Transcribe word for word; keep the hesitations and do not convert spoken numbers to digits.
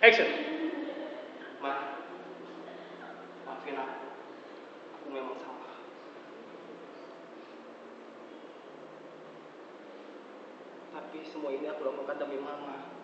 Action. Ma, maafin aku. Aku memang salah. Tapi semua ini aku lakukan demi Mama.